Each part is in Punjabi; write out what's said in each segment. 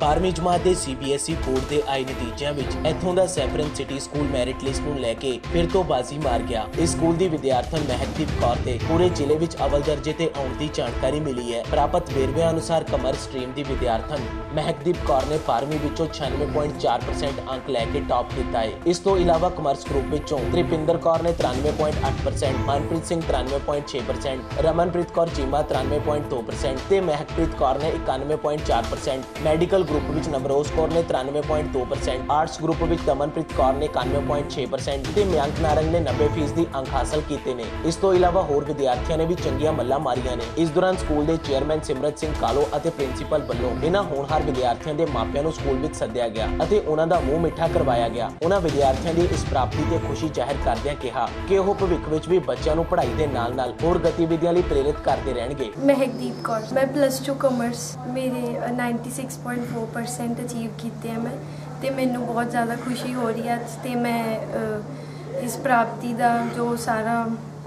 12ਵੀਂ ਜਮਾਤ ਦੇ CBSE ਬੋਰਡ ਦੇ ਆਏ ਨਤੀਜਿਆਂ ਵਿੱਚ ਇੱਥੋਂ ਦਾ saffron city school merit list ਨੂੰ ਲੈ ਕੇ ਫਿਰ ਤੋਂ ਬਾਜ਼ੀ ਮਾਰ ਗਿਆ। ਇਸ ਸਕੂਲ ਦੀ ਵਿਦਿਆਰਥਣ ਮਹਿਕਦੀਪ ਕੌਰ ਤੇ ਪੂਰੇ ਜ਼ਿਲ੍ਹੇ ਵਿੱਚ ਅਵਲ ਦਰਜੇ ਤੇ ਆਉਣ ਦੀ ਜਾਣਕਾਰੀ ਮਿਲੀ ਹੈ। ਪ੍ਰਾਪਤ ਵੇਰਵਿਆਂ ਅਨੁਸਾਰ ਕਮਰਸ ਸਟਰੀਮ ਦੀ ਵਿਦਿਆਰਥਣ ਮਹਿਕਦੀਪ ਕੌਰ ਨੇ 12ਵੀਂ ਵਿੱਚੋਂ 96.4% ਅੰਕ ਲੈ ਕੇ ਟਾਪ ਕੀਤਾ ਹੈ। ਇਸ ਤੋਂ ਇਲਾਵਾ ਕਮਰਸ ਗਰੁੱਪ ਵਿੱਚੋਂ ਤ੍ਰਿਪਿੰਦਰ ਕੌਰ ਨੇ 93.8%, ਮਨਪ੍ਰੀਤ ਸਿੰਘ 93.6%, ਰਮਨਪ੍ਰੀਤ ਕੌਰ ਚੀਮਾ 93.2% ਤੇ ਮਹਿਕਪ੍ਰੀਤ ਕੌਰ ਨੇ 91.4%। ਮੈਡੀਕਲ ਗਰੁੱਪ ਵਿੱਚ ਨਵਰੋਜ਼ ਕੌਰ ਨੇ 93.2%, ਆਰਟਸ ਗਰੁੱਪ ਵਿੱਚ ਦਮਨਪ੍ਰੀਤ ਕੌਰ ਨੇ 91.6% ਤੇ ਮਯੰਕ ਨਾਰੰਗ ਨੇ 90% ਅੰਕ ਹਾਸਲ ਕੀਤੇ ਨੇ। ਇਸ ਤੋਂ ਇਲਾਵਾ ਹੋਰ ਵਿਦਿਆਰਥੀਆਂ ਨੇ ਵੀ ਚੰਗੀਆਂ ਮੱਲਾਂ ਮਾਰੀਆਂ ਨੇ। ਇਸ ਦੌਰਾਨ ਸਕੂਲ ਦੇ ਚੇਅਰਮੈਨ ਸਿਮਰਤ ਸਿੰਘ ਕਾਲੋ ਅਤੇ ਪ੍ਰਿੰਸੀਪਲ ਵੱਲੋਂ ਇਹਨਾਂ ਹੋਣਹਾਰ ਵਿਦਿਆਰਥੀਆਂ ਦੇ ਮਾਪਿਆਂ ਨੂੰ ਸਕੂਲ ਵਿੱਚ ਸੱਦਿਆ ਗਿਆ ਅਤੇ ਉਹਨਾਂ ਦਾ ਮੂੰਹ ਮਿੱਠਾ ਕਰਵਾਇਆ ਗਿਆ। ਉਹਨਾਂ ਵਿਦਿਆਰਥੀਆਂ ਦੀ ਇਸ ਪ੍ਰਾਪਤੀ ਤੇ ਖੁਸ਼ੀ ਜ਼ਾਹਿਰ ਕਰਦਿਆਂ ਕਿਹਾ ਕਿ ਉਹ ਭਵਿੱਖ ਵਿੱਚ ਵੀ ਬੱਚਿਆਂ ਨੂੰ ਪੜ੍ਹਾਈ ਦੇ ਨਾਲ-ਨਾਲ ਹੋਰ ਗਤੀਵਿਧੀਆਂ ਲਈ ਪ੍ਰੇਰਿਤ ਕਰਦੇ ਰਹਿਣਗੇ। ਮਹਿਕਦੀਪ ਕੌਰ, ਮੈਂ +2 ਕਾਮਰਸ ਮੇਰੇ 96.4% ਅਚੀਵ ਕੀਤੇ ਆ ਮੈਂ ਤੇ ਮੈਨੂੰ ਬਹੁਤ ਜ਼ਿਆਦਾ ਖੁਸ਼ੀ ਹੋ ਰਹੀ ਹੈ ਤੇ ਮੈਂ ਇਸ ਪ੍ਰਾਪਤੀ ਦਾ ਜੋ ਸਾਰਾ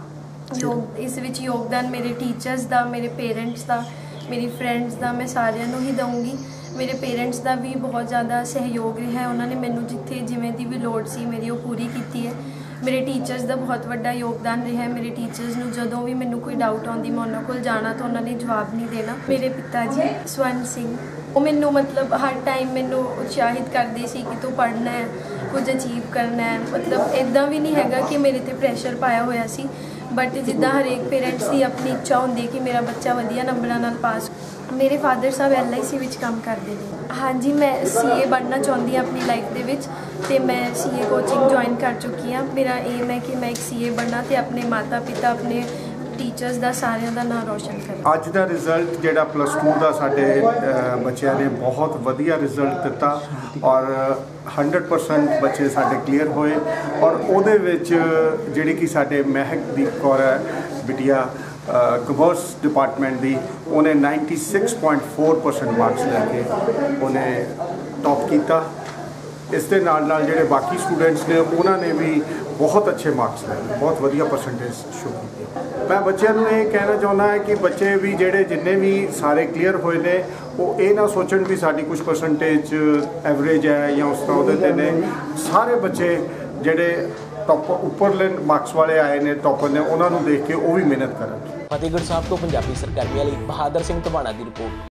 ਇਸ ਵਿੱਚ ਯੋਗਦਾਨ ਮੇਰੇ ਟੀਚਰਸ ਦਾ, ਮੇਰੇ ਪੇਰੈਂਟਸ ਦਾ, ਮੇਰੀ ਫਰੈਂਡਸ ਦਾ ਮੈਂ ਸਾਰਿਆਂ ਨੂੰ ਹੀ ਦਊਂਗੀ। ਮੇਰੇ ਪੇਰੈਂਟਸ ਦਾ ਵੀ ਬਹੁਤ ਜ਼ਿਆਦਾ ਸਹਿਯੋਗ ਰਿਹਾ, ਉਹਨਾਂ ਨੇ ਮੈਨੂੰ ਜਿੱਥੇ ਜਿਵੇਂ ਦੀ ਵੀ ਲੋੜ ਸੀ ਮੇਰੀ ਉਹ ਪੂਰੀ ਕੀਤੀ ਹੈ। ਮੇਰੇ ਟੀਚਰਸ ਦਾ ਬਹੁਤ ਵੱਡਾ ਯੋਗਦਾਨ ਰਿਹਾ ਹੈ। ਮੇਰੇ ਟੀਚਰਸ ਨੂੰ ਜਦੋਂ ਵੀ ਮੈਨੂੰ ਕੋਈ ਡਾਊਟ ਆਉਂਦੀ ਮੈਂ ਉਹਨਾਂ ਕੋਲ ਜਾਣਾ ਤਾਂ ਉਹਨਾਂ ਨੇ ਜਵਾਬ ਨਹੀਂ ਦੇਣਾ। ਮੇਰੇ ਪਿਤਾ ਜੀ ਸਵਰਨ ਸਿੰਘ, ਉਹ ਮੈਨੂੰ ਮਤਲਬ ਹਰ ਟਾਈਮ ਮੈਨੂੰ ਉਤਸ਼ਾਹਿਤ ਕਰਦੇ ਸੀ ਕਿ ਤੂੰ ਪੜ੍ਹਨਾ ਹੈ, ਕੁਝ ਅਚੀਵ ਕਰਨਾ ਹੈ। ਮਤਲਬ ਇੱਦਾਂ ਵੀ ਨਹੀਂ ਹੈਗਾ ਕਿ ਮੇਰੇ 'ਤੇ ਪ੍ਰੈਸ਼ਰ ਪਾਇਆ ਹੋਇਆ ਸੀ, ਬਟ ਜਿੱਦਾਂ ਹਰੇਕ ਪੇਰੈਂਟਸ ਦੀ ਆਪਣੀ ਇੱਛਾ ਹੁੰਦੀ ਹੈ ਕਿ ਮੇਰਾ ਬੱਚਾ ਵਧੀਆ ਨੰਬਰਾਂ ਨਾਲ ਪਾਸ। ਮੇਰੇ ਫਾਦਰ ਸਾਹਿਬ LIC ਵਿੱਚ ਕੰਮ ਕਰਦੇ ਨੇ। ਹਾਂਜੀ, ਮੈਂ CA ਬਣਨਾ ਚਾਹੁੰਦੀ ਹਾਂ ਆਪਣੀ ਲਾਈਫ ਦੇ ਵਿੱਚ ਤੇ ਮੈਂ CA ਕੋਚਿੰਗ ਜੁਆਇਨ ਕਰ ਚੁੱਕੀ ਹਾਂ। ਮੇਰਾ ਏਮ ਹੈ ਕਿ ਮੈਂ ਇੱਕ CA ਬਣਨਾ ਤੇ ਆਪਣੇ ਮਾਤਾ ਪਿਤਾ, ਆਪਣੇ ਟੀਚਰਸ ਦਾ, ਸਾਰਿਆਂ ਦਾ ਨਾਮ ਰੋਸ਼ਨ ਕਰਾਂ। ਅੱਜ ਦਾ ਰਿਜ਼ਲਟ ਜਿਹੜਾ +2 ਦਾ ਸਾਡੇ ਬੱਚਿਆਂ ਨੇ ਬਹੁਤ ਵਧੀਆ ਰਿਜ਼ਲਟ ਦਿੱਤਾ ਔਰ 100% ਬੱਚੇ ਸਾਡੇ ਕਲੀਅਰ ਹੋਏ ਔਰ ਉਹਦੇ ਵਿੱਚ ਜਿਹੜੀ ਕਿ ਸਾਡੇ ਮਹਿਕਦੀਪ ਕੌਰ ਹੈ ਬਿਟੀਆ ਕਮਰਸ ਡਿਪਾਰਟਮੈਂਟ ਦੀ, ਉਹਨੇ 96.4% ਮਾਰਕਸ ਲੈ ਕੇ ਉਹਨੇ ਟੌਪ ਕੀਤਾ। ਇਸ ਦੇ ਨਾਲ ਜਿਹੜੇ ਬਾਕੀ ਸਟੂਡੈਂਟਸ ਨੇ ਉਹਨਾਂ ਨੇ ਵੀ ਬਹੁਤ ਅੱਛੇ ਮਾਰਕਸ ਲਏ, ਬਹੁਤ ਵਧੀਆ ਪਰਸੈਂਟੇਜ ਸ਼ੋ ਕੀਤੀ। ਮੈਂ ਬੱਚਿਆਂ ਨੂੰ ਇਹ ਕਹਿਣਾ ਚਾਹੁੰਦਾ ਹਾਂ ਕਿ ਬੱਚੇ ਵੀ ਜਿਹੜੇ ਜਿੰਨੇ ਵੀ ਸਾਰੇ ਕਲੀਅਰ ਹੋਏ ਨੇ ਉਹ ਇਹ ਨਾ ਸੋਚਣ ਵੀ ਸਾਡੀ ਕੁਝ ਪਰਸੈਂਟੇਜ ਐਵਰੇਜ ਹੈ ਜਾਂ ਉਸ ਤਰ੍ਹਾਂ ਉਹਦੇ 'ਤੇ ਨੇ। ਸਾਰੇ ਬੱਚੇ ਜਿਹੜੇ ਟੌਪ ਉੱਪਰਲੇ ਮਾਰਕਸ ਵਾਲੇ ਆਏ ਨੇ, ਟੌਪਰ ਨੇ, ਉਹਨਾਂ ਨੂੰ ਦੇਖ ਕੇ ਉਹ ਵੀ ਮਿਹਨਤ ਕਰਨ। ਫਤਿਹਗੜ੍ਹ ਸਾਹਿਬ ਤੋਂ ਪੰਜਾਬੀ ਸਰਕਾਰੀ ਲਈ ਬਹਾਦਰ ਸਿੰਘ ਧਵਾਣਾ ਦੀ ਰਿਪੋਰਟ।